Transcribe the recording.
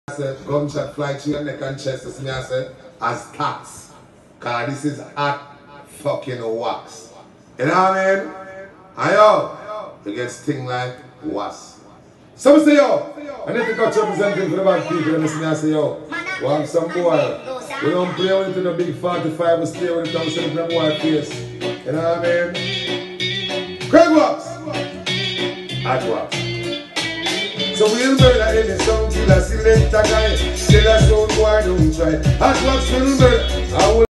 Say, gunshot fly to your neck and chest, as me I say, as tax. Cause this is hot fucking wax. You know what I mean? And yo, it gets sting like was. Some say yo, I need to touch representing for the bad people and listen, I say yo, want some boy. We don't play with it in the big 45, we stay with it and we say them boy face. You know what I mean? Craig Wax! Hot wax. So we'll murder any song till I select a guy. Still a sound boy don't try. Hot wax will murder.